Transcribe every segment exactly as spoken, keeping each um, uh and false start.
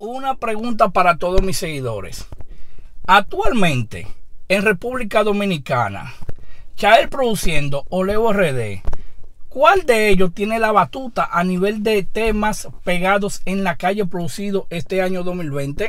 Una pregunta para todos mis seguidores. Actualmente, en República Dominicana, Chael produciendo o Leo R D, ¿cuál de ellos tiene la batuta a nivel de temas pegados en la calle producido este año dos mil veinte?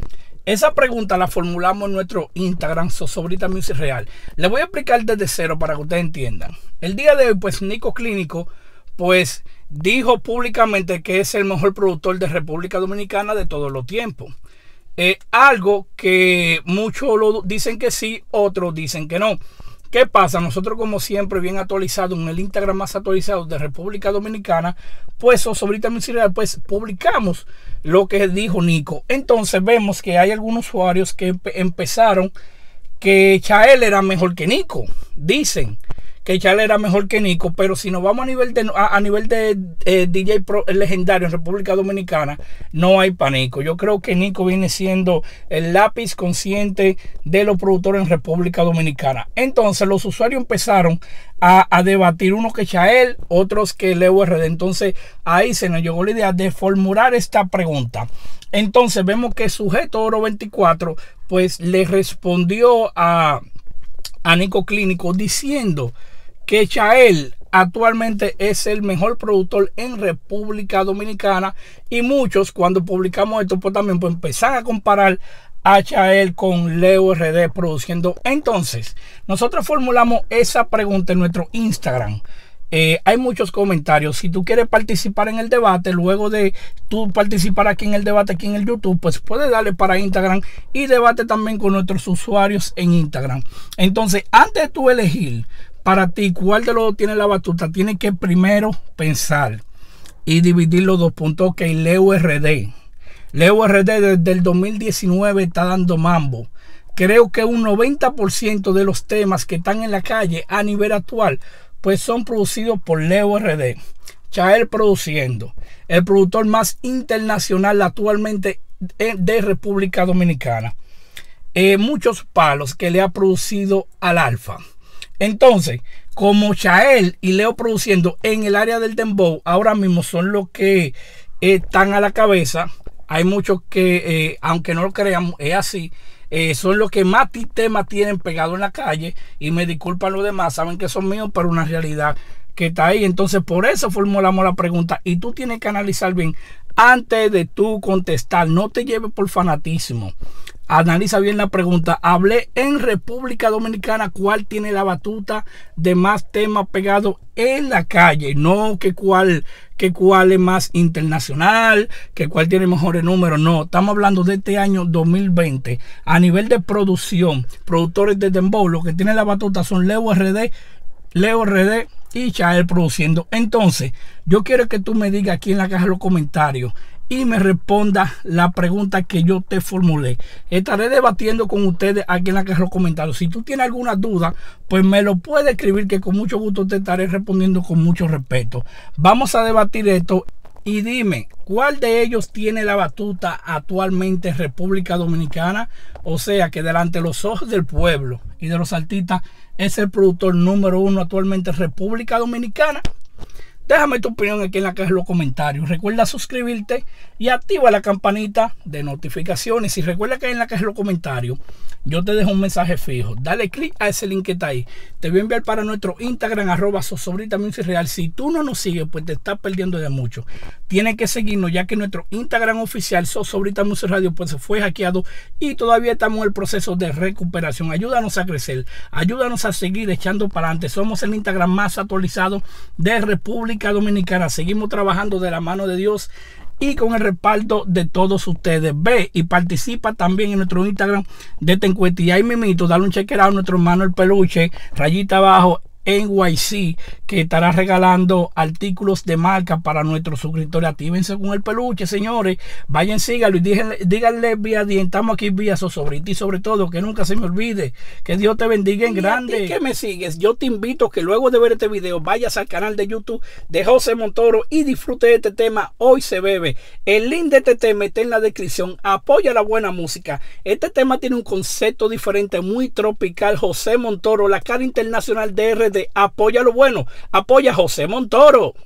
Esa pregunta la formulamos en nuestro Instagram, Zozobristas Music Real. Les voy a explicar desde cero para que ustedes entiendan. El día de hoy, pues, Nico Clínico, pues, dijo públicamente que es el mejor productor de República Dominicana de todos los tiempos. Eh, algo que muchos lo dicen que sí, otros dicen que no. ¿Qué pasa? Nosotros, como siempre, bien actualizados en el Instagram más actualizado de República Dominicana, pues Zozobristas Music Real, pues publicamos lo que dijo Nico. Entonces vemos que hay algunos usuarios que empezaron que Chael era mejor que Nico. Dicen que Chael era mejor que Nico, pero si nos vamos a nivel de a, a nivel de eh, D J Pro, legendario en República Dominicana, no hay para Nico. Yo creo que Nico viene siendo el lápiz consciente de los productores en República Dominicana. Entonces los usuarios empezaron a, a debatir, unos que Chael, otros que Leo R D. Entonces ahí se nos llegó la idea de formular esta pregunta. Entonces vemos que Sujeto Oro veinticuatro pues le respondió a, a Nico Clínico diciendo que Chael actualmente es el mejor productor en República Dominicana, y muchos, cuando publicamos esto, pues también pues empezaron a comparar a Chael con Leo R D produciendo. Entonces nosotros formulamos esa pregunta en nuestro Instagram. Eh, hay muchos comentarios. Si tú quieres participar en el debate, luego de tú participar aquí en el debate, aquí en el YouTube, pues puedes darle para Instagram y debate también con nuestros usuarios en Instagram. Entonces, antes de tú elegir para ti cuál de los dos tiene la batuta, tienes que primero pensar y dividir los dos puntos. Ok, Leo R D. Leo R D desde el dos mil diecinueve está dando mambo. Creo que un noventa por ciento de los temas que están en la calle a nivel actual pues son producidos por Leo R D. Chael produciendo, el productor más internacional actualmente de República Dominicana. Eh, muchos palos que le ha producido al Alfa. Entonces, como Chael y Leo produciendo en el área del dembow ahora mismo son los que eh, están a la cabeza. Hay muchos que, eh, aunque no lo crean, es así. Eh, son los que más temas tienen pegado en la calle, y me disculpan los demás, saben que son míos, pero una realidad que está ahí. Entonces por eso formulamos la pregunta, y tú tienes que analizar bien antes de tú contestar. No te lleves por fanatismo, analiza bien la pregunta. Hablé en República Dominicana cuál tiene la batuta de más temas pegados en la calle, no que cuál que cuál es más internacional, que cuál tiene mejores números. No, estamos hablando de este año dos mil veinte a nivel de producción. Productores de dembow, los que tienen la batuta son Leo R D, Leo R D y Chael produciendo. Entonces yo quiero que tú me digas aquí en la caja de los comentarios y me responda la pregunta que yo te formulé. Estaré debatiendo con ustedes aquí en la caja de los comentarios. Si tú tienes alguna duda, pues me lo puedes escribir, que con mucho gusto te estaré respondiendo con mucho respeto. Vamos a debatir esto, y dime, ¿cuál de ellos tiene la batuta actualmente en República Dominicana? O sea, que delante de los ojos del pueblo y de los artistas es el productor número uno actualmente en República Dominicana. Déjame tu opinión aquí en la caja de los comentarios. Recuerda suscribirte y activa la campanita de notificaciones. Y recuerda que en la caja de los comentarios yo te dejo un mensaje fijo. Dale clic a ese link que está ahí. Te voy a enviar para nuestro Instagram, arroba Zozobristas Music Real. Si tú no nos sigues, pues te estás perdiendo de mucho. Tienes que seguirnos, ya que nuestro Instagram oficial, Zozobristas Music Radio, pues se fue hackeado y todavía estamos en el proceso de recuperación. Ayúdanos a crecer, ayúdanos a seguir echando para adelante. Somos el Instagram más actualizado de República Dominicana. Seguimos trabajando de la mano de Dios y con el respaldo de todos ustedes. Ve y participa también en nuestro Instagram de esta encuesta, y ahí mismito dale un chequeado a nuestro hermano el peluche, rayita abajo N Y C, que estará regalando artículos de marca para nuestros suscriptores. Actívense con el peluche, señores. Vayan, síganlo y díganle, díganle vía D M. Estamos aquí vía Zozobristas, y sobre todo que nunca se me olvide que Dios te bendiga en grande. Y a ti que me sigues, yo te invito que luego de ver este video vayas al canal de YouTube de José Montoro y disfrute de este tema Hoy se bebe. El link de este tema está en la descripción. Apoya la buena música. Este tema tiene un concepto diferente, muy tropical. José Montoro, la cara internacional de R D. Apoya lo bueno, apoya a José Montoro.